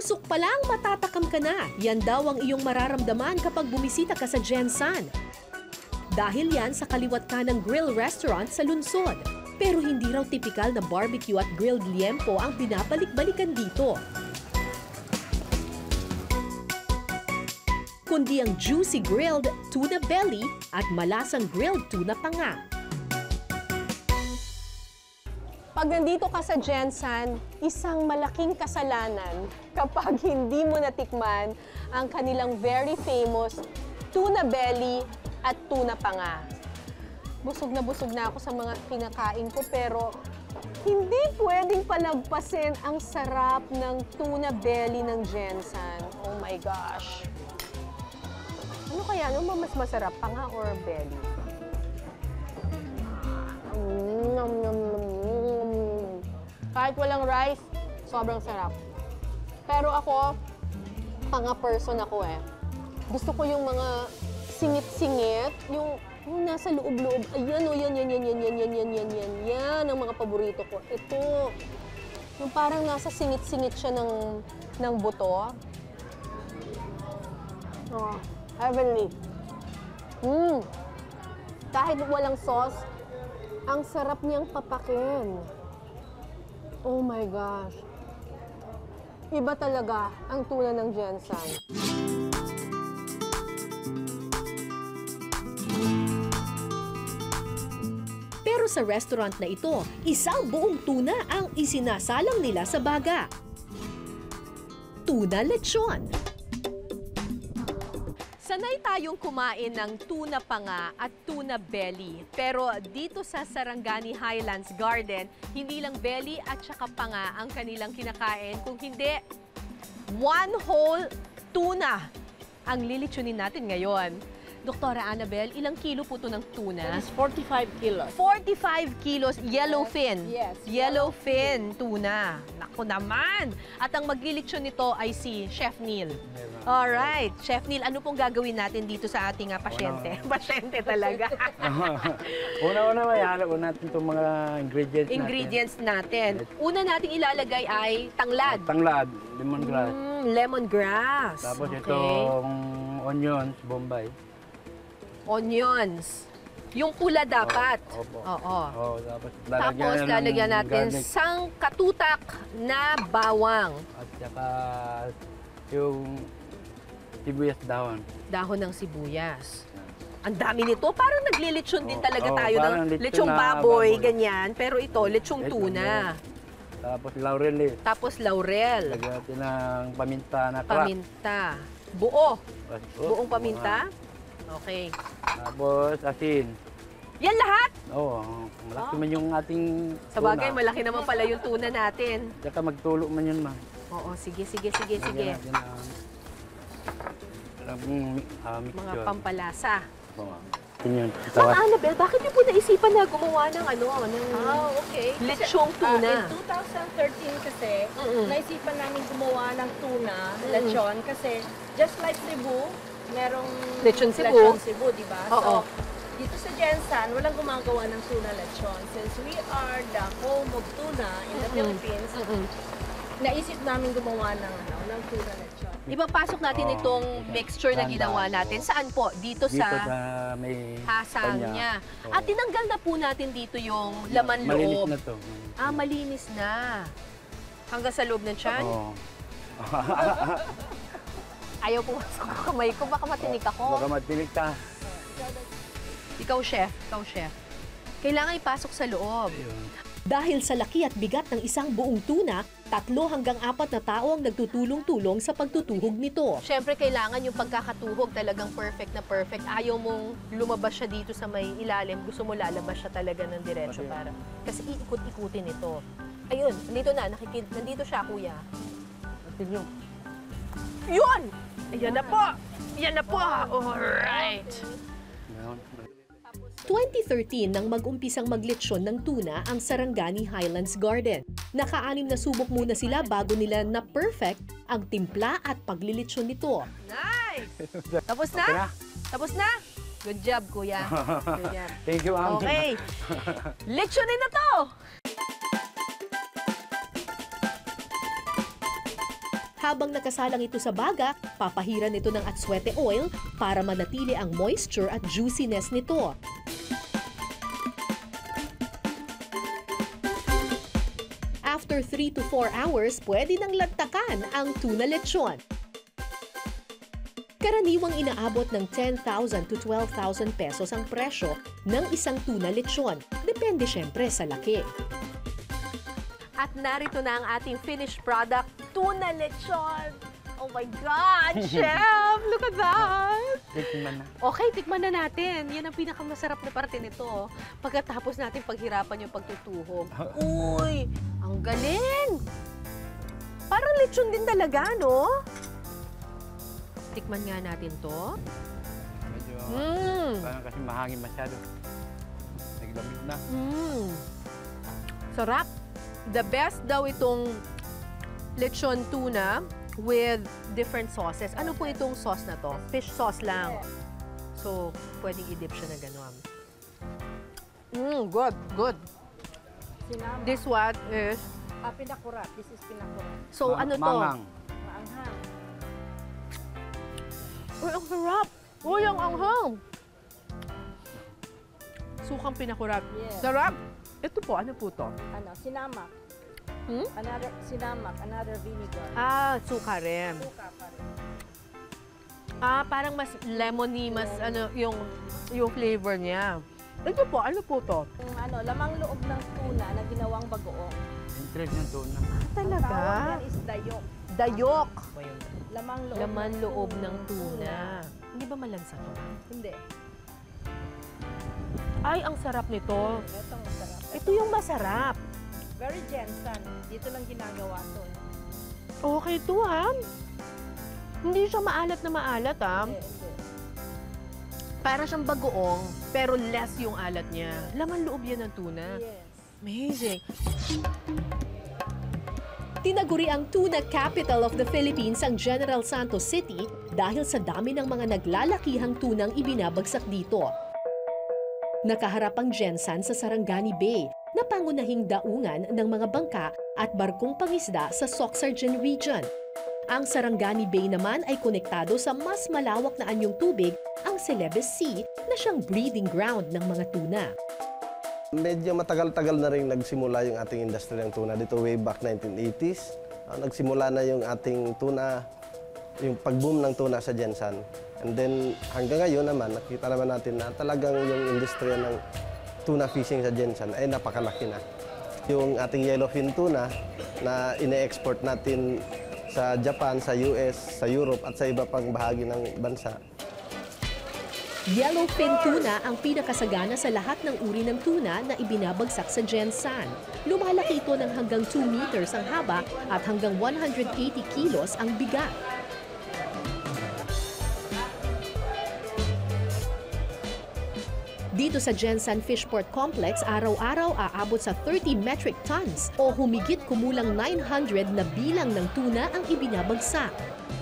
Usok pa lang, matatakam ka na. Yan daw ang iyong mararamdaman kapag bumisita ka sa Gensan. Dahil yan sa kaliwat ka ng grill restaurant sa lungsod. Pero hindi raw tipikal na barbecue at grilled liempo ang binabalik-balikan dito. Kundi ang juicy grilled tuna belly at malasang grilled tuna panga. Pag nandito ka sa Gensan, isang malaking kasalanan kapag hindi mo natikman ang kanilang very famous tuna belly at tuna panga. Busog na ako sa mga kinakain ko pero hindi pwedeng palagpasin ang sarap ng tuna belly ng Gensan. Oh my gosh! Ano kaya? Ano mas masarap? Panga or belly? Kahit walang rice, sobrang sarap. Pero ako, panga person ako eh. Gusto ko yung mga singit-singit, yung nasa loob-loob. Ayan o, yan, ang mga paborito ko. Ito, yung parang nasa singit-singit siya ng buto. Oh, heavenly. Kahit walang sauce, ang sarap niyang papakin. Oh my gosh. Iba talaga ang tuna ng Gensan. Pero sa restaurant na ito, isang buong tuna ang isinasalang nila sa baga. Tuna lechon. Sanay tayong kumain ng tuna panga at tuna belly. Pero dito sa Sarangani Highlands Garden, hindi lang belly at saka panga ang kanilang kinakain. Kung hindi, one whole tuna ang lilitsunin natin ngayon. Doktora Annabel, ilang kilo po ito ng tuna? It is 45 kilos. 45 kilos, yellowfin. Yes. Yellowfin tuna. Naku naman! At ang maglilitsyon nito ay si Chef Neil. Alright, Chef Neil, ano pong gagawin natin dito sa ating pasyente? Pasyente talaga. Una-una may hanap natin itong mga ingredients natin. Una nating ilalagay ay tanglad. Tanglad, lemongrass. Lemongrass. Tapos itong onions, bombay. Onions. Yung pula dapat. Opo. Oo. Tapos lalagyan natin sangkatutak na bawang. At saka yung sibuyas dahon. Dahon ng sibuyas. Ang dami nito. Parang naglilitsyon din talaga tayo ng lechong baboy, ganyan. Pero ito, lechong tuna. Tapos laurel. Lagyan natin ng paminta na crack. Paminta. Buong paminta? Okay. Tapos asin. Yan lahat? Oo. Malaki man yung ating sa bagay, malaki naman pala yung tuna natin. Saka magtulo man yun, ma'am. Oo, sige. Mga pampalasa. Oo. Yun. Ma'am Annabel, bakit niyo po naisipan na gumawa ng Okay. lechong tuna? In 2013 kasi, naisipan namin gumawa ng tuna, lechon, kasi just like Cebu, merong Lechon Cebu, di ba? Oo. So, dito sa Gensan, walang gumagawa ng tuna lechon. Since we are the home of tuna in the Philippines, naisip namin gumawa ng tuna lechon. Ipapasok natin itong mixture na ginawa natin. Saan po? Dito sa may hasang niya. Oo. At tinanggal na po natin dito yung laman Malinis loob. na to. Malinis na. Hanggang sa loob ng tiyan? Oo. Ayaw pumasok ang kamay ko. Baka matinik ako. Baka matinik ka. Ikaw, chef. Kailangan ipasok sa loob. Dahil sa laki at bigat ng isang buong tuna, 3 hanggang 4 na tao ang nagtutulong-tulong sa pagtutuhog nito. Siyempre, kailangan yung pagkakatuhog talagang perfect na perfect. Ayaw mong lumabas siya dito sa may ilalim. Gusto mo lalabas siya talaga ng diretso para. Kasi iikot-ikutin ito. Ayun, nandito siya, kuya. Natin yun. Yun! Ayan na po! Alright! 2013 nang mag-umpisang magletsyon ng tuna ang Sarangani Highlands Garden. Naka-6 na subok muna sila bago nila na-perfect ang timpla at paglilitsyon nito. Nice! Tapos na? Tapos na? Good job, kuya. Thank you, ma'am. Okay. Lechyonin na to! Habang nakasalang ito sa baga, papahiran ito ng atswete oil para manatili ang moisture at juiciness nito. After 3 to 4 hours, pwede nang lantakan ang tuna lechon. Karaniwang inaabot ng 10,000 to 12,000 pesos ang presyo ng isang tuna lechon. Depende syempre sa laki. At narito na ang ating finished product, tuna lechon. Oh my God, Chef! Look at that! Tikman na. Okay, tikman na natin. Yan ang pinakamasarap na parte nito. Pagkatapos natin paghirapan yung pagtutuhog. Uy, ang galing! Parang lechon din talaga, no? Tikman nga natin to. Medyo, Mm. parang kasi mahangin masyado. Naglamig na. Sarap. The best daw itong lechon tuna with different sauces. Ano po itong sauce na to? Fish sauce lang. So, pwedeng i-dip siya na gano'n. Good, good. Sinama. This one is... Pinakurat. This is pinakurat. So, ano to? Mangang. Maanghang. Uy, ang sarap! Uy, ang anghang! Sukang pinakurap. Yes. Sarap! Ito po, ano po to? Sinamak. Hmm? Another sinamak, another vinegar. Suka rin. Suka pa rin. Parang mas lemony, mas yung flavor niya. Ito po, ano po to? Yung lamang loob ng tuna na ginawang bagoong. Interest ng tuna. Ang Talaga? tawag yan is dayok. Dayok! Lamang loob, Laman loob ng tuna. Hindi ba malansa to? Hindi. Ay, ang sarap nito. Itong masarap. Ito yung masarap. Very Jensen. Dito lang ginagawa to. Okay to, ha? Hindi siya maalat na maalat, ha? Hindi, hindi. Para siyang bagoong, pero less yung alat niya. Laman loob yan ng tuna. Yes. Amazing. Tinaguri ang tuna capital of the Philippines ang General Santos City dahil sa dami ng mga naglalakihang tunang ibinabagsak dito. Nakaharap ang Gensan sa Sarangani Bay na pangunahing daungan ng mga bangka at barkong pangisda sa Soxargen region. Ang Sarangani Bay naman ay konektado sa mas malawak na anyong tubig, ang Celebes Sea, na siyang breeding ground ng mga tuna. Medyo matagal-tagal na rin nagsimula yung ating industry ng tuna dito way back 1980s. Nagsimula na yung ating tuna, yung pag-boom ng tuna sa Gensan. And then hanggang ngayon naman, nakita naman natin na talagang yung industriya ng tuna fishing sa Gensan ay napakalaki na. Yung ating yellowfin tuna na ine-export natin sa Japan, sa US, sa Europe at sa iba pang bahagi ng bansa. Yellowfin tuna ang pinakasagana sa lahat ng uri ng tuna na ibinabagsak sa Gensan. Lumalaki ito ng hanggang 2 meters ang haba at hanggang 180 kilos ang bigat. Dito sa Gensan Fishport Complex, araw-araw aabot sa 30 metric tons o humigit kumulang 900 na bilang ng tuna ang ibinabagsak.